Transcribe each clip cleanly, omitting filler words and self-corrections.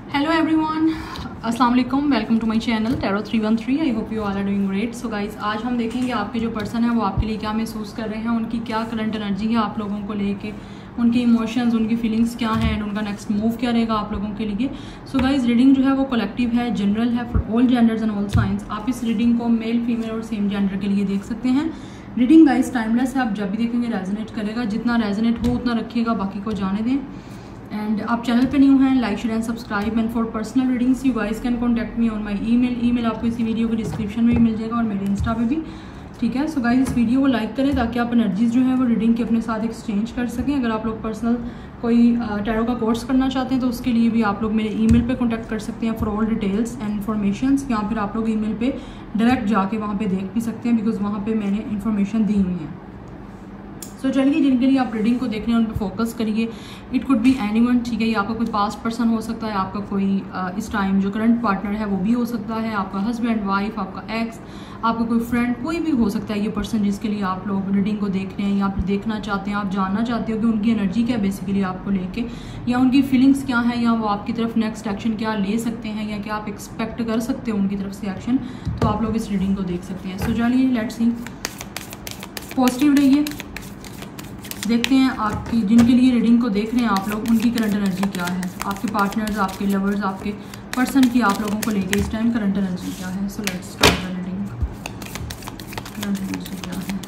Hello everyone, अस्सलाम वालेकुम, welcome to my channel tarot 313। I hope you all are doing great. So guys, आज हम देखेंगे आपके जो पर्सन है वो आपके लिए क्या महसूस कर रहे हैं, उनकी क्या करंट एनर्जी है आप लोगों को लेके, उनकी इमोशंस, उनकी फीलिंग्स क्या हैं एंड उनका नेक्स्ट मूव क्या रहेगा आप लोगों के लिए। सो गाइस, रीडिंग जो है वो कलेक्टिव है, जनरल है for all genders and all signs. आप इस रीडिंग को मेल, फीमेल और सेम जेंडर के लिए देख सकते हैं। रीडिंग गाइस टाइमलेस है, आप जब भी देखेंगे रेजोनेट करेगा, जितना रेजोनेट हो उतना रखिएगा, बाकी को जाने दें। एंड आप चैनल पे न्यू हैं, like share and subscribe. And for personal readings you guys can contact me on my email आपको इसी वीडियो के डिस्क्रिप्शन में भी मिल जाएगा और मेरे इंस्टा पे भी, ठीक है। सो गाइस, इस वीडियो को लाइक करें ताकि आप एनर्जीज जो है वो रीडिंग के अपने साथ एक्सचेंज कर सकें। अगर आप लोग पर्सनल कोई टैरो का कोर्स करना चाहते हैं तो उसके लिए भी आप लोग मेरे ईमेल पे कांटेक्ट कर सकते हैं for all details and information, या फिर आप लोग ईमेल पे डायरेक्ट जाके वहाँ पे देख भी सकते हैं, बिकॉज वहाँ पे मैंने इन्फॉर्मेशन दी हुई है। सो चलिए, जिनके लिए आप रीडिंग को देख रहे हैं उन पर फोकस करिए। इट कुड बी एनीवन, ठीक है। ये आपका कोई पास्ट पर्सन हो सकता है, आपका कोई इस टाइम जो करंट पार्टनर है वो भी हो सकता है, आपका हस्बैंड, वाइफ, आपका एक्स, आपका कोई फ्रेंड, कोई भी हो सकता है ये पर्सन जिसके लिए आप लोग रीडिंग को देख रहे हैं या फिर देखना चाहते हैं। आप जानना चाहते हो कि उनकी एनर्जी क्या बेसिकली आपको लेके, या उनकी फीलिंग्स क्या है, या वो आपकी तरफ नेक्स्ट एक्शन क्या ले सकते हैं, या क्या आप एक्सपेक्ट कर सकते हो उनकी तरफ से एक्शन, तो आप लोग इस रीडिंग को देख सकते हैं। सो चलिए, लेट्स सी। पॉजिटिव रहिए, देखते हैं आपकी जिनके लिए रीडिंग को देख रहे हैं आप लोग, उनकी करंट एनर्जी क्या है, आपके पार्टनर्स, आपके लवर्स, आपके पर्सन की आप लोगों को लेके इस टाइम करंट एनर्जी क्या है। So let's start the reading. Current energy क्या है?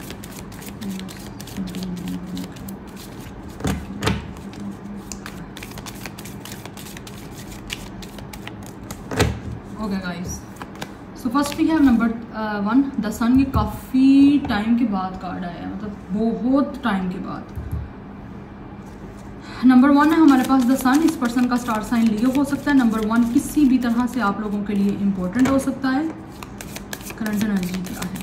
Okay guys, so first we have number 1 the sun. ये काफ़ी टाइम के बाद कार्ड आया है, मतलब बहुत टाइम के बाद। नंबर 1 है हमारे पास द सन। इस पर्सन का स्टार साइन लियो हो सकता है। नंबर 1 किसी भी तरह से आप लोगों के लिए इम्पोर्टेंट हो सकता है। करंट एनर्जी क्या है?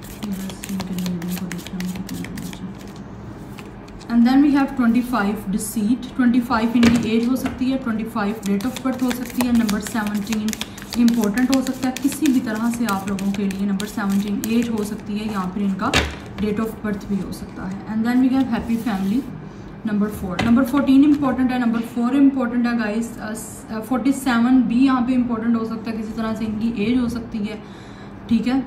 And then we have 25 deceit. 25 इनकी एज हो सकती है, 25 डेट ऑफ बर्थ हो सकती है। नंबर 17 इम्पोर्टेंट हो सकता है किसी भी तरह से आप लोगों के लिए। नंबर 17 एज हो सकती है, या फिर इनका डेट ऑफ बर्थ भी हो सकता है। And then we have happy family. Number 4, number 14 important है, नंबर 4 इंपॉर्टेंट है गाइस। 47 भी यहाँ पे इंपॉर्टेंट हो सकता है, किसी तरह से इनकी एज हो सकती है, ठीक है।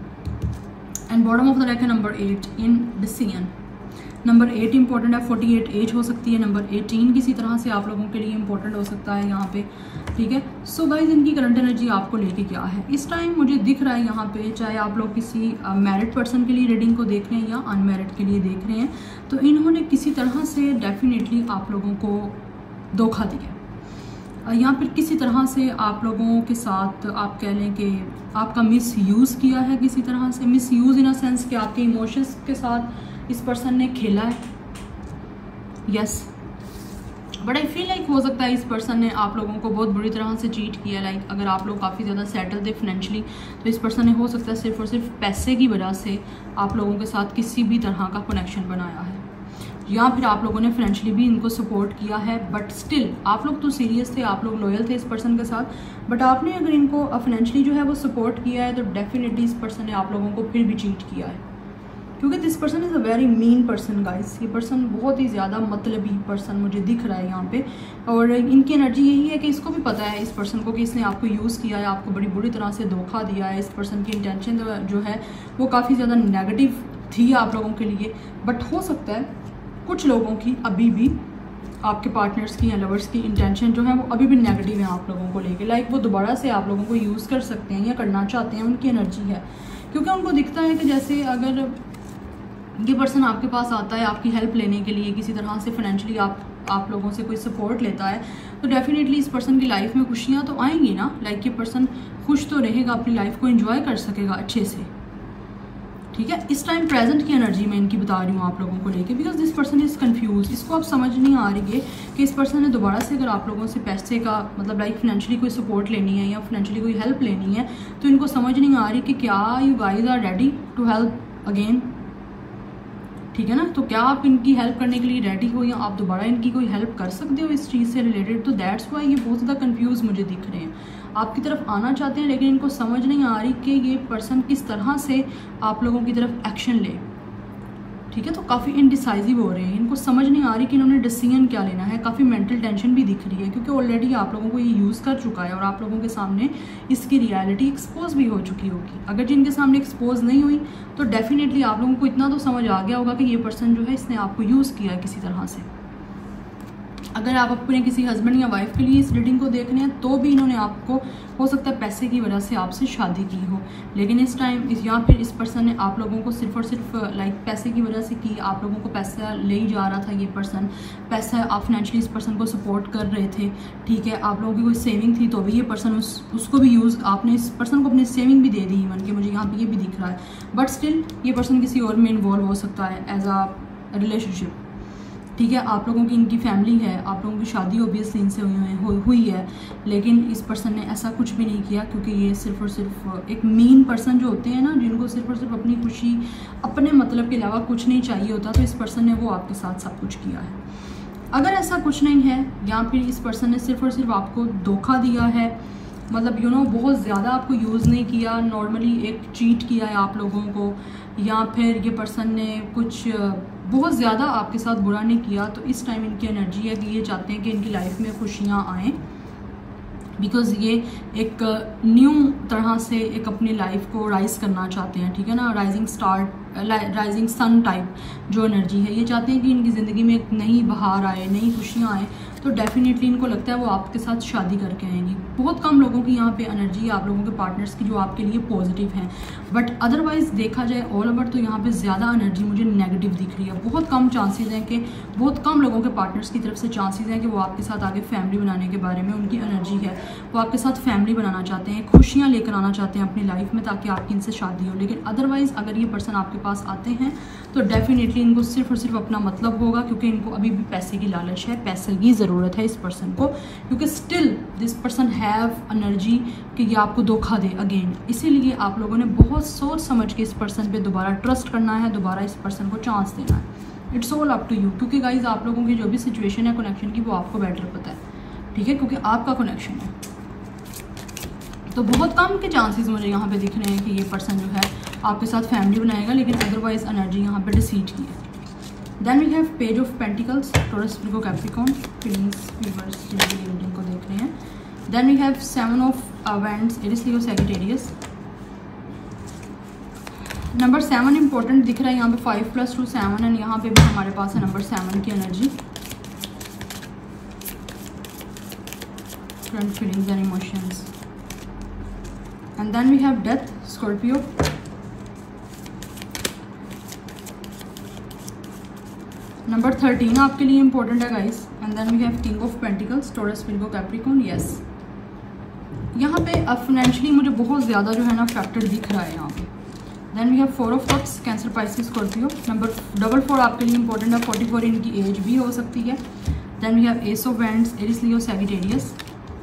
And bottom of the deck है number 8 in decision. Number 8 important है, 48 एज हो सकती है। नंबर 18 किसी तरह से आप लोगों के लिए इंपॉर्टेंट हो सकता है यहाँ पे, ठीक है। सो गाइज, इनकी करंट एनर्जी आपको लेके क्या है इस टाइम मुझे दिख रहा है यहाँ पे। चाहे आप लोग किसी मैरिड पर्सन के लिए रीडिंग को देख रहे हैं या अनमैरिड के लिए देख रहे हैं, तो इन्होंने किसी तरह से डेफिनेटली आप लोगों को धोखा दिया, या फिर किसी तरह से आप लोगों के साथ आप कह लें कि आपका मिस यूज़ किया है, किसी तरह से misuse in a sense कि आपके इमोशंस के साथ इस पर्सन ने खेला है। Yes, but I feel like हो सकता है इस पर्सन ने आप लोगों को बहुत बुरी तरह से चीट किया। लाइक अगर आप लोग काफ़ी ज़्यादा सेटल थे फाइनेंशियली, तो इस पर्सन ने हो सकता है सिर्फ और सिर्फ पैसे की वजह से आप लोगों के साथ किसी भी तरह का कनेक्शन बनाया है, या फिर आप लोगों ने फाइनेंशियली भी इनको सपोर्ट किया है। बट स्टिल आप लोग तो सीरियस थे, आप लोग लॉयल थे इस पर्सन के साथ। बट आपने अगर इनको फाइनेंशियली जो है वो सपोर्ट किया है, तो डेफिनेटली इस पर्सन ने आप लोगों को फिर भी चीट किया है, क्योंकि this person is a very mean person guys. ये पर्सन बहुत ही ज़्यादा मतलबी पर्सन मुझे दिख रहा है यहाँ पे, और इनकी एनर्जी यही है कि इसको भी पता है इस पर्सन को कि इसने आपको यूज़ किया है, आपको बड़ी बुरी तरह से धोखा दिया है। इस पर्सन की इंटेंशन जो है वो काफ़ी ज़्यादा नेगेटिव थी आप लोगों के लिए। बट हो सकता है कुछ लोगों की अभी भी, आपके पार्टनर्स की या लवर्स की इंटेंशन जो है वो अभी भी नेगेटिव है आप लोगों को लेके। लाइक वो दोबारा से आप लोगों को यूज़ कर सकते हैं या करना चाहते हैं, उनकी एनर्जी है। क्योंकि उनको दिखता है कि जैसे अगर ये पर्सन आपके पास आता है आपकी हेल्प लेने के लिए, किसी तरह से फाइनेंशियली आप लोगों से कोई सपोर्ट लेता है, तो डेफिनेटली इस पर्सन की लाइफ में खुशियाँ तो आएंगी ना। लाइक ये पर्सन खुश तो रहेगा, अपनी लाइफ को एंजॉय कर सकेगा अच्छे से, ठीक है। इस टाइम प्रेजेंट की एनर्जी मैं इनकी बता रही हूँ आप लोगों को लेके, because this person is confuse. इसको अब समझ नहीं आ रही है कि इस पर्सन ने दोबारा से अगर आप लोगों से पैसे का मतलब लाइक फाइनेंशियली कोई सपोर्ट लेनी है या फाइनेंशियली कोई हेल्प लेनी है, तो इनको समझ नहीं आ रही कि क्या you guys are ready to help again, ठीक है ना। तो क्या आप इनकी हेल्प करने के लिए रेडी हो, या आप दोबारा इनकी कोई हेल्प कर सकते हो इस चीज़ से रिलेटेड। तो दैट्स वाई ये बहुत ज़्यादा कंफ्यूज मुझे दिख रहे हैं, आपकी तरफ आना चाहते हैं, लेकिन इनको समझ नहीं आ रही कि ये पर्सन किस तरह से आप लोगों की तरफ एक्शन ले। ठीक है। तो काफ़ी इनडिसाइजिव हो रहे हैं, इनको समझ नहीं आ रही कि इन्होंने डिसीजन क्या लेना है। काफ़ी मेंटल टेंशन भी दिख रही है क्योंकि ऑलरेडी आप लोगों को ये यूज़ कर चुका है और आप लोगों के सामने इसकी रियलिटी एक्सपोज भी हो चुकी होगी। अगर जिनके सामने एक्सपोज नहीं हुई तो डेफिनेटली आप लोगों को इतना तो समझ आ गया होगा कि ये पर्सन जो है इसने आपको यूज़ किया है किसी तरह से। अगर आप अपने किसी हस्बैंड या वाइफ के लिए इस रीडिंग को देख रहे हैं तो भी इन्होंने आपको हो सकता है पैसे की वजह से आपसे शादी की हो, लेकिन इस टाइम या फिर इस पर्सन ने आप लोगों को सिर्फ और सिर्फ लाइक पैसे की वजह से की। आप लोगों को पैसा ले ही जा रहा था ये पर्सन, पैसा आप फाइनेंशियली इस पर्सन को सपोर्ट कर रहे थे, ठीक है। आप लोगों की कोई सेविंग थी तो भी ये पर्सन उसको भी यूज़, आपने इस पर्सन को अपनी सेविंग भी दे दी इवन कि मुझे यहाँ पर ये भी दिख रहा है, बट स्टिल ये पर्सन किसी और में इन्वॉल्व हो सकता है एज अ रिलेशनशिप, ठीक है। आप लोगों की इनकी फैमिली है, आप लोगों की शादी ऑब्वियसली इनसे हुई है, लेकिन इस पर्सन ने ऐसा कुछ भी नहीं किया क्योंकि ये सिर्फ और सिर्फ एक मीन पर्सन जो होते हैं ना, जिनको सिर्फ और सिर्फ अपनी खुशी अपने मतलब के अलावा कुछ नहीं चाहिए होता, तो इस पर्सन ने वो आपके साथ सब कुछ किया है। अगर ऐसा कुछ नहीं है या फिर इस पर्सन ने सिर्फ और सिर्फ आपको धोखा दिया है, मतलब बहुत ज़्यादा आपको यूज़ नहीं किया, नॉर्मली एक चीट किया है आप लोगों को, या फिर ये पर्सन ने कुछ बहुत ज़्यादा आपके साथ बुरा नहीं किया, तो इस टाइम इनकी एनर्जी है कि ये चाहते हैं कि इनकी लाइफ में खुशियाँ आएँ, बिकॉज़ ये एक न्यू तरह से एक अपनी लाइफ को राइज करना चाहते हैं, ठीक है ना। राइजिंग सन टाइप जो एनर्जी है, ये चाहते हैं कि इनकी ज़िंदगी में एक नई बहार आए, नई खुशियाँ आएँ, तो डेफिनेटली इनको लगता है वो आपके साथ शादी करके आएंगी। बहुत कम लोगों की यहाँ पे एनर्जी है आप लोगों के पार्टनर्स की जो आपके लिए पॉजिटिव हैं, बट अदरवाइज़ देखा जाए ऑल ओवर तो यहाँ पे ज़्यादा एनर्जी मुझे नेगेटिव दिख रही है। बहुत कम चांसेस हैं कि बहुत कम लोगों के पार्टनर्स की तरफ से चांसेस हैं कि वो आपके साथ आगे फैमिली बनाने के बारे में उनकी एनर्जी है, वो आपके साथ फैमिली बनाना चाहते हैं, खुशियाँ लेकर आना चाहते हैं अपनी लाइफ में ताकि आपकी इनसे शादी हो। लेकिन अदरवाइज़ अगर ये पर्सन आपके पास आते हैं तो डेफिनेटली इनको सिर्फ और सिर्फ अपना मतलब होगा, क्योंकि इनको अभी भी पैसे की लालच है, पैसे की ज़रूरत है इस पर्सन को, क्योंकि still this person have energy कि ये आपको धोखा दे अगेन। इसीलिए आप लोगों ने बहुत सोच समझ के इस पर्सन पे दोबारा ट्रस्ट करना है, दोबारा इस पर्सन को चांस देना है। It's all up to you, क्योंकि गाइज आप लोगों की जो भी सिचुएशन है कनेक्शन की वो आपको बेटर पता है, ठीक है, क्योंकि आपका कनेक्शन है। तो बहुत कम के चांसेस मुझे यहाँ पे दिख रहे हैं कि ये पर्सन जो है आपके साथ फैमिली बनाएगा, लेकिन अदरवाइज एनर्जी यहाँ पे डिसीट की है। Then we have page of pentacles, Taurus, Virgo, Capricorn, feelings, viewers जिनके लिए रीडिंग को देख रहे हैं। Then we have 7 of wands, Aries, Leo, Sagittarius. Number 7 important दिख रहा है यहाँ पे, 5 + 2 7, एंड यहाँ पे भी हमारे पास है नंबर 7 की energy, front feelings and emotions. And then we have death, Scorpio. Number 13 आपके लिए इंपॉर्टेंट है guys. And then we have king of pentacles, Taurus, Virgo, Capricorn. Yes, यहाँ पे अब फाइनेंशियली मुझे बहुत ज़्यादा जो है ना फैक्टर दिख रहा है यहाँ पे। Then we have 4 of cups, Cancer, Pisces, Scorpio. Number 44 आपके लिए इंपॉर्टेंट है, 44 इनकी एज भी हो सकती है। Then we have ace of wands, Aries, Leo, Sagittarius.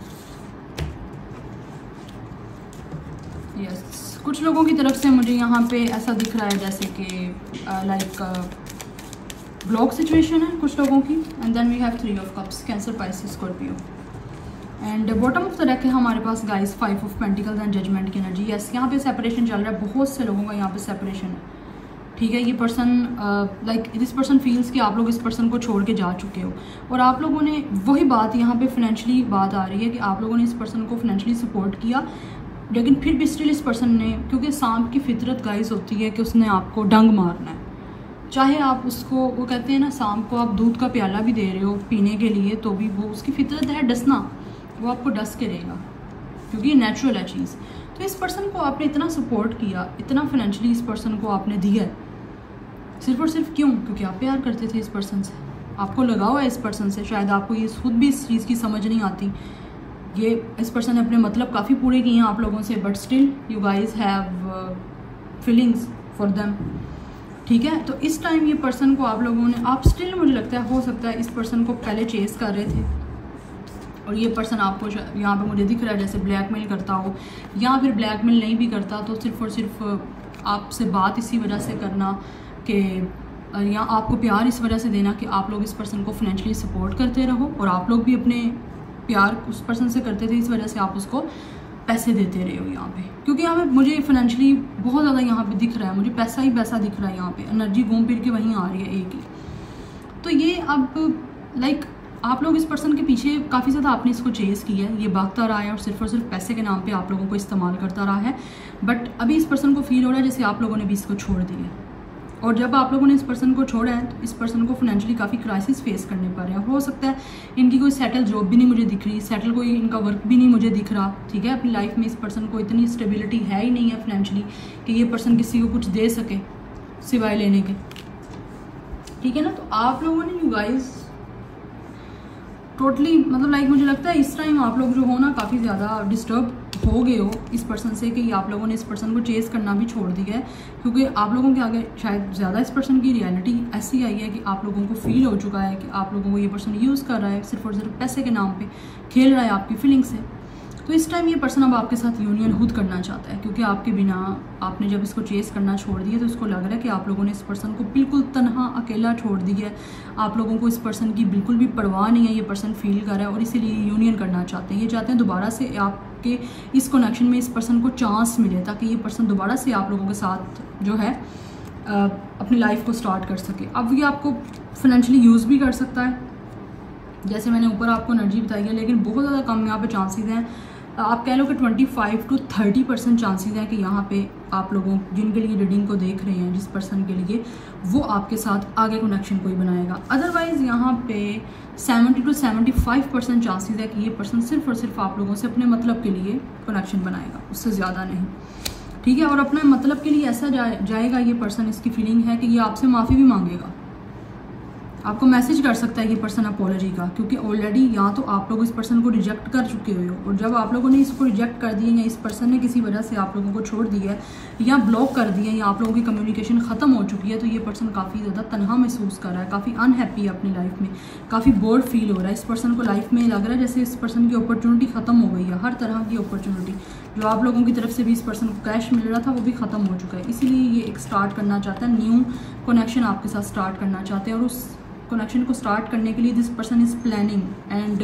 Yes, कुछ लोगों की तरफ से मुझे यहाँ पे ऐसा दिख रहा है जैसे कि लाइक ब्लॉक सिचुएशन है कुछ लोगों की। And then we have 3 of cups, Cancer, Pisces, Scorpio. And bottom of the deck है हमारे पास guys 5 of pentacles and judgement की एनर्जी। यस, यहाँ पे सेपरेशन चल रहा है, बहुत से लोगों का यहाँ पे सेपरेशन है, ठीक है। ये person like this person feels कि आप लोग इस पर्सन को छोड़ के जा चुके हो, और आप लोगों ने वही बात यहाँ पे फाइनेंशियली बात आ रही है कि आप लोगों ने इस पर्सन को फाइनेंशियली सपोर्ट किया, लेकिन फिर भी स्टिल इस पर्सन ने, क्योंकि सांप की फितरत गाइस होती है कि उसने आपको डंग मारना है, चाहे आप उसको, वो कहते हैं ना सांप को आप दूध का प्याला भी दे रहे हो पीने के लिए तो भी वो उसकी फितरत है डसना, वो आपको डस के रहेगा क्योंकि ये नेचुरल है चीज़। तो इस पर्सन को आपने इतना सपोर्ट किया, इतना फाइनेंशियली इस पर्सन को आपने दिया है, सिर्फ और सिर्फ क्यों? क्योंकि आप प्यार करते थे इस पर्सन से, आपको लगाव है इस पर्सन से। शायद आपको ये खुद भी इस चीज़ की समझ नहीं आती, ये इस पर्सन ने अपने मतलब काफ़ी पूरे किए हैं आप लोगों से, but still you guys have feelings for them, ठीक है। तो इस टाइम ये पर्सन को आप लोगों ने, आप स्टिल मुझे लगता है हो सकता है इस पर्सन को पहले चेस कर रहे थे और ये पर्सन आपको यहाँ पे मुझे दिख रहा है जैसे ब्लैकमेल करता हो, या फिर ब्लैकमेल नहीं भी करता तो सिर्फ और सिर्फ आपसे बात इसी वजह से करना कि, या आपको प्यार इस वजह से देना कि आप लोग इस पर्सन को फाइनेंशियली सपोर्ट करते रहो, और आप लोग भी अपने प्यार उस पर्सन से करते थे, इस वजह से आप उसको पैसे देते रहे हो यहाँ पे, क्योंकि यहाँ पे मुझे फाइनेंशियली बहुत ज़्यादा यहाँ पे दिख रहा है, मुझे पैसा ही पैसा दिख रहा है यहाँ पे, एनर्जी घूम फिर के वहीं आ रही है एक ही। तो ये अब लाइक आप लोग इस पर्सन के पीछे काफ़ी ज़्यादा आपने इसको चेज़ किया है, ये भागता रहा है और सिर्फ पैसे के नाम पे आप लोगों को इस्तेमाल करता रहा है। बट अभी इस पर्सन को फील हो रहा है जैसे आप लोगों ने भी इसको छोड़ दिया है, और जब आप लोगों ने इस पर्सन को छोड़ा है तो इस पर्सन को फाइनेंशियली काफ़ी क्राइसिस फेस करने पड़ रहे हैं। हो सकता है इनकी कोई सेटल जॉब भी नहीं मुझे दिख रही, सेटल कोई इनका वर्क भी नहीं मुझे दिख रहा, ठीक है। अपनी लाइफ में इस पर्सन को इतनी स्टेबिलिटी है ही नहीं है फाइनेंशियली कि ये पर्सन किसी को कुछ दे सके सिवाय लेने के, ठीक है ना। तो आप लोगों ने यू गाइस टोटली मतलब लाइक मुझे लगता है इस टाइम आप लोग जो हो ना काफ़ी ज़्यादा डिस्टर्ब हो गए हो इस पर्सन से, कि आप लोगों ने इस पर्सन को चेज़ करना भी छोड़ दिया है, क्योंकि आप लोगों के आगे शायद ज़्यादा इस पर्सन की रियलिटी ऐसी आई है कि आप लोगों को फील हो चुका है कि आप लोगों को ये पर्सन यूज़ कर रहा है, सिर्फ और सिर्फ पैसे के नाम पे खेल रहा है आपकी फीलिंग से। तो इस टाइम ये पर्सन अब आपके साथ यूनियन खुद करना चाहता है, क्योंकि आपके बिना आपने जब इसको चेज़ करना छोड़ दिया तो इसको लग रहा है कि आप लोगों ने इस पर्सन को बिल्कुल तन्हा अकेला छोड़ दिया है, आप लोगों को इस पर्सन की बिल्कुल भी परवाह नहीं है, ये पर्सन फील कर रहा है और इसीलिए यूनियन करना चाहते हैं। ये चाहते हैं दोबारा से आपके इस कनेक्शन में इस पर्सन को चांस मिले, ताकि ये पर्सन दोबारा से आप लोगों के साथ जो है अपनी लाइफ को स्टार्ट कर सके। अब ये आपको फाइनेंशियली यूज़ भी कर सकता है, जैसे मैंने ऊपर आपको एनर्जी बताई है, लेकिन बहुत ज़्यादा कम यहाँ पे चांसेस हैं। आप कह लो कि 25 to 30% चांसेस हैं कि यहाँ पे आप लोगों जिनके लिए रीडिंग को देख रहे हैं, जिस पर्सन के लिए, वो आपके साथ आगे कनेक्शन कोई बनाएगा। अदरवाइज़ यहाँ पे 70 to 75% चांसेस है कि ये पर्सन सिर्फ और सिर्फ आप लोगों से अपने मतलब के लिए कनेक्शन बनाएगा, उससे ज़्यादा नहीं, ठीक है। और अपने मतलब के लिए ऐसा जाएगा ये पर्सन, इसकी फीलिंग है कि ये आपसे माफ़ी भी मांगेगा, आपको मैसेज कर सकता है ये पर्सन अपॉलॉजी का, क्योंकि ऑलरेडी यहाँ तो आप लोग इस पर्सन को रिजेक्ट कर चुके हुए हो, और जब आप लोगों ने इसको रिजेक्ट कर दिया या इस पर्सन ने किसी वजह से आप लोगों को छोड़ दिया है या ब्लॉक कर दिया या आप लोगों की कम्युनिकेशन ख़त्म हो चुकी है, तो ये पर्सन काफ़ी ज़्यादा तनहा महसूस कर रहा है, काफ़ी अनहैप्पी है अपनी लाइफ में, काफ़ी बोर्ड फील हो रहा है। इस पर्सन को लाइफ में लग रहा है जैसे इस पर्सन की अपॉर्चुनिटी ख़त्म हो गई है, हर तरह की अपॉर्चुनिटी जो आप लोगों की तरफ से भी इस पर्सन को कैश मिल रहा था वो भी ख़त्म हो चुका है। इसीलिए ये एक स्टार्ट करना चाहता है, न्यू कनेक्शन आपके साथ स्टार्ट करना चाहते हैं, और उस कनेक्शन को स्टार्ट करने के लिए this person is planning and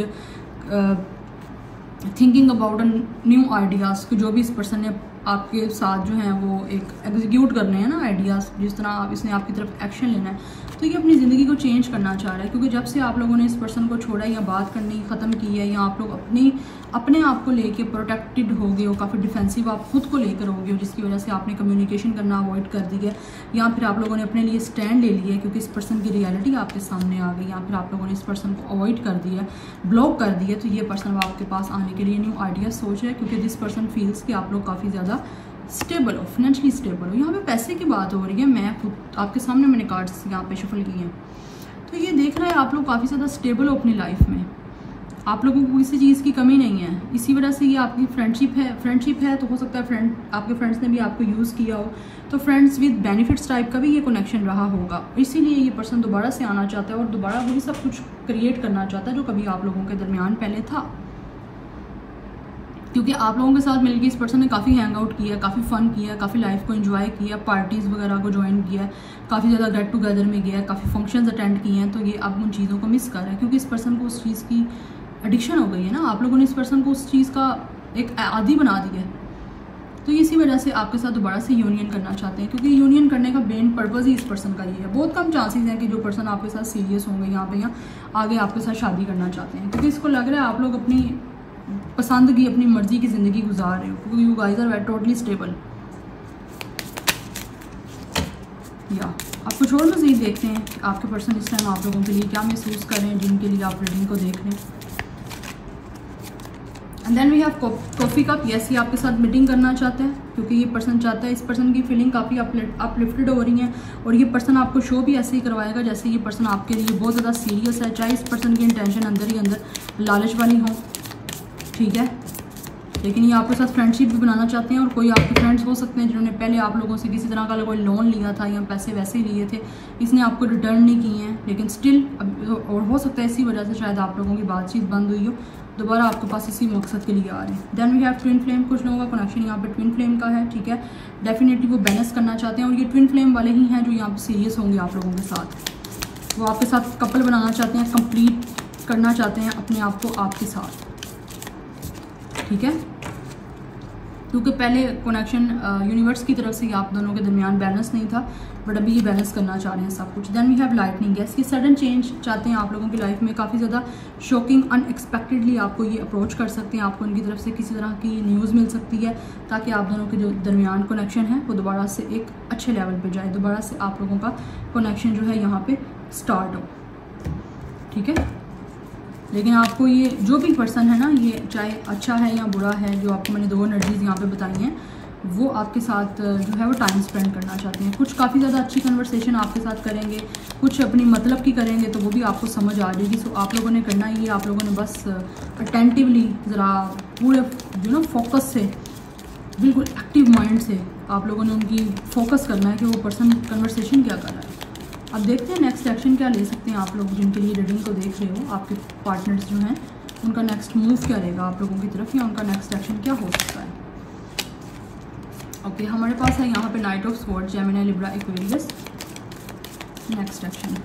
thinking about new ideas, कि जो भी इस पर्सन ने आपके साथ जो हैं वो एक एग्जीक्यूट करने हैं ना आइडियाज़, जिस तरह आप इसने आपकी तरफ एक्शन लेना है, तो ये अपनी ज़िंदगी को चेंज करना चाह रहा है। क्योंकि जब से आप लोगों ने इस पर्सन को छोड़ा या बात करनी ख़त्म की है, या आप लोग अपने आप को लेके प्रोटेक्टेड हो गए हो, काफ़ी डिफेंसिव आप खुद को लेकर हो गए हो, जिसकी वजह से आपने कम्युनिकेशन करना अवॉइड कर दी है, या फिर आप लोगों ने अपने लिए स्टैंड ले लिया है क्योंकि इस पर्सन की रियलिटी आपके सामने आ गई, या फिर आप लोगों ने इस पर्सन को अवॉइड कर दिया, ब्लॉक कर दिया, तो ये पर्सन आपके पास आने के लिए न्यू आइडिया सोच रहा है, क्योंकि दिस पर्सन फील्स कि आप लोग काफ़ी ज़्यादा स्टेबल हो, फाइनेंशियली स्टेबल हो। यहाँ पे पैसे की बात हो रही है, मैं खुद आपके सामने मैंने कार्ड्स यहाँ पे शफल किए हैं, तो ये देख रहा है आप लोग काफ़ी ज़्यादा स्टेबल हो अपनी लाइफ में, आप लोगों को किसी चीज़ की कमी नहीं है। इसी वजह से ये आपकी फ्रेंडशिप है, तो हो सकता है आपके फ्रेंड्स ने भी आपको यूज़ किया हो, तो फ्रेंड्स विद बेनिफिट्स टाइप का भी ये कनेक्शन रहा होगा, इसीलिए ये पर्सन दोबारा से आना चाहता है और दोबारा वही सब कुछ क्रिएट करना चाहता है जो कभी आप लोगों के दरमियान पहले था। क्योंकि आप लोगों के साथ मिलकर इस पर्सन ने काफ़ी हैंग आउट किया, काफ़ी फ़न किया, काफ़ी लाइफ को एंजॉय किया, पार्टीज़ वगैरह को ज्वाइन किया, काफ़ी ज़्यादा गेट टुगेदर में गया, काफ़ी फंक्शंस अटेंड किए हैं, तो ये अब उन चीज़ों को मिस कर रहा है, क्योंकि इस पर्सन को उस चीज़ की एडिक्शन हो गई है ना, आप लोगों ने इस पर्सन को उस चीज़ का एक आदी बना दिया है, तो इसी वजह से आपके साथ दोबारा से यूनियन करना चाहते हैं, क्योंकि यूनियन करने का मेन पर्पज़ ही इस पर्सन का ये है। बहुत कम चांसेस हैं कि जो पर्सन आपके साथ सीरियस होंगे यहाँ पे या आगे आपके साथ शादी करना चाहते हैं, क्योंकि इसको लग रहा है आप लोग अपनी पसंद की अपनी मर्जी की ज़िंदगी गुजार रहे हो, क्योंकि you guys are totally stable. या आप कुछ और मज़ीद देखते हैं कि आपके पर्सन इस टाइम आप लोगों के लिए क्या महसूस कर रहे हैं, जिनके लिए आप रीडिंग को देख रहे हैं। And then we have coffee cup. Yes, ये आपके साथ मीटिंग करना चाहते हैं, क्योंकि ये पर्सन चाहता है, इस पर्सन की फीलिंग काफ़ी अपलिफ्टेड हो रही है, और ये पर्सन आपको शो भी ऐसे ही करवाएगा जैसे ये पर्सन आपके लिए बहुत ज़्यादा सीरियस है, चाहे इस पर्सन की इंटेंशन अंदर ही अंदर लालच वाली हो, ठीक है, लेकिन ये आपके साथ फ्रेंडशिप भी बनाना चाहते हैं। और कोई आपके फ्रेंड्स हो सकते हैं जिन्होंने पहले आप लोगों से किसी तरह का कोई लोन लिया था या पैसे वैसे लिए थे, इसने आपको रिटर्न नहीं किए हैं, लेकिन स्टिल और हो सकता है इसी वजह से शायद आप लोगों की बातचीत बंद हुई हो, दोबारा आपके पास इसी मकसद के लिए आ रहे हैं। Then we have twin flame. कुछ लोगों का कनेक्शन यहाँ पे ट्विन फ्लेम का है, ठीक है, डेफिनेटली वो बैलेंस करना चाहते हैं, और ये ट्विन फ्लेम वाले ही हैं जो यहाँ पे सीरियस होंगे आप लोगों के साथ, वो आपके साथ कपल बनाना चाहते हैं, कंप्लीट करना चाहते हैं अपने आप को आपके साथ, ठीक है। क्योंकि पहले कनेक्शन यूनिवर्स की तरफ से आप दोनों के दरमियान बैलेंस नहीं था, बट अभी ये बैलेंस करना चाह रहे हैं सब कुछ। Then we have lightning, yes कि सडन चेंज चाहते हैं आप लोगों की लाइफ में, काफ़ी ज़्यादा शॉकिंग अनएक्सपेक्टेडली आपको ये अप्रोच कर सकते हैं, आपको उनकी तरफ से किसी तरह की न्यूज़ मिल सकती है ताकि आप दोनों के जो दरमियान कनेक्शन है वो दोबारा से एक अच्छे लेवल पर जाए, दोबारा से आप लोगों का कनेक्शन जो है यहाँ पर स्टार्ट हो, ठीक है। लेकिन आपको ये जो भी पर्सन है ना, ये चाहे अच्छा है या बुरा है, जो आपको मैंने 2 एनर्जीज़ यहाँ पे बताई हैं, वो आपके साथ जो है वो टाइम स्पेंड करना चाहते हैं। कुछ काफ़ी ज़्यादा अच्छी कन्वर्सेशन आपके साथ करेंगे, कुछ अपनी मतलब की करेंगे, तो वो भी आपको समझ आ जाएगी। सो आप लोगों ने करना ये, आप लोगों ने बस अटेंटिवली ज़रा पूरे फोकस से, बिल्कुल एक्टिव माइंड से आप लोगों ने उनकी फोकस करना है कि वो पर्सन कन्वर्सेशन क्या कर रहा है। अब देखते हैं नेक्स्ट एक्शन क्या ले सकते हैं आप लोग जिनके लिए रीडिंग को देख रहे हो। आपके पार्टनर्स जो हैं उनका नेक्स्ट मूव क्या रहेगा आप लोगों की तरफ, या उनका नेक्स्ट एक्शन क्या हो सकता है। ओके, हमारे पास है यहाँ पे knight of sword, Gemini, Libra, Aquarius. Next action,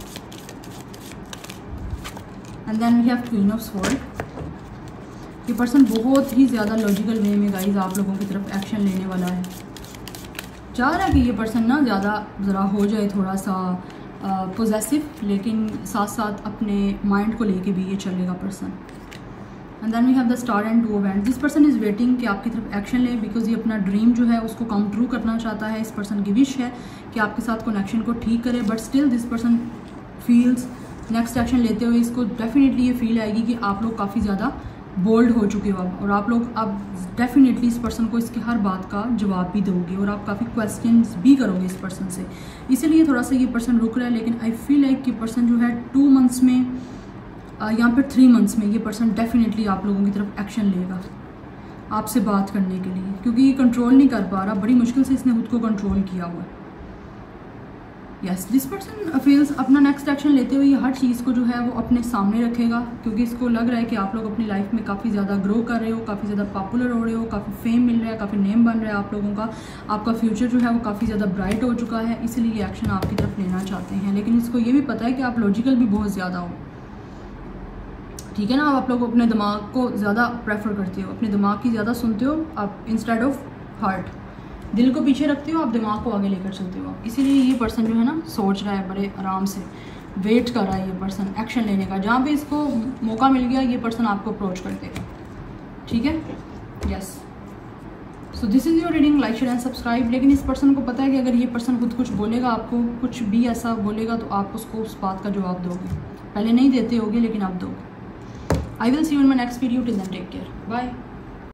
and then we have queen of sword. ये पर्सन बहुत ही ज़्यादा लॉजिकल वे में गाइज आप लोगों की तरफ एक्शन लेने वाला है। चाह रहा है कि ये पर्सन ना ज़्यादा ज़रा हो जाए थोड़ा सा पोजेसिव, लेकिन साथ साथ अपने माइंड को लेके भी ये चलेगा person. And then we have the star and 2 of wands. This person is waiting कि आपकी तरफ एक्शन ले, बिकॉज ये अपना ड्रीम जो है उसको कम ट्रू करना चाहता है। इस पर्सन की विश है कि आपके साथ कनेक्शन को ठीक करे, but still this person feels next action लेते हुए इसको डेफिनेटली ये फील आएगी कि आप लोग काफ़ी ज़्यादा बोल्ड हो चुके हो अब, और आप लोग अब डेफिनेटली इस पर्सन को इसकी हर बात का जवाब भी दोगे, और आप काफ़ी क्वेश्चंस भी करोगे इस पर्सन से। इसीलिए थोड़ा सा ये पर्सन रुक रहा है, लेकिन आई फील लाइक कि पर्सन जो है 2 मंथ्स में यहाँ पर 3 मंथ्स में ये पर्सन डेफिनेटली आप लोगों की तरफ एक्शन लेगा आपसे बात करने के लिए, क्योंकि ये कंट्रोल नहीं कर पा रहा, बड़ी मुश्किल से इसने खुद को कंट्रोल किया हुआ है। यस, दिस पर्सन फील्स अपना नेक्स्ट एक्शन लेते हुए हर चीज़ को जो है वो अपने सामने रखेगा, क्योंकि इसको लग रहा है कि आप लोग अपनी लाइफ में काफ़ी ज़्यादा ग्रो कर रहे हो, काफ़ी ज़्यादा पॉपुलर हो रहे हो, काफ़ी फेम मिल रहा है, काफ़ी नेम बन रहा है आप लोगों का, आपका फ्यूचर जो है वो काफ़ी ज़्यादा ब्राइट हो चुका है, इसलिए ये एक्शन आपकी तरफ लेना चाहते हैं। लेकिन इसको ये भी पता है कि आप लॉजिकल भी बहुत ज़्यादा हो, ठीक है ना। आप लोग अपने दिमाग को ज़्यादा प्रेफर करते हो, अपने दिमाग की ज़्यादा सुनते हो आप, इंस्टेड ऑफ हार्ट। दिल को पीछे रखते हो आप, दिमाग को आगे लेकर चलते हो, इसीलिए ये पर्सन जो है ना सोच रहा है, बड़े आराम से वेट कर रहा है ये पर्सन एक्शन लेने का। जहाँ पे इसको मौका मिल गया ये पर्सन आपको अप्रोच कर देगा, ठीक है। Yes, so this is your reading. Like, share and subscribe. लेकिन इस पर्सन को पता है कि अगर ये पर्सन खुद कुछ बोलेगा, आपको कुछ भी ऐसा बोलेगा, तो आप उसको उस बात का जवाब दोगे। पहले नहीं देते होगे, लेकिन आप दोगे। I will see you in my next video. Till then take care, bye.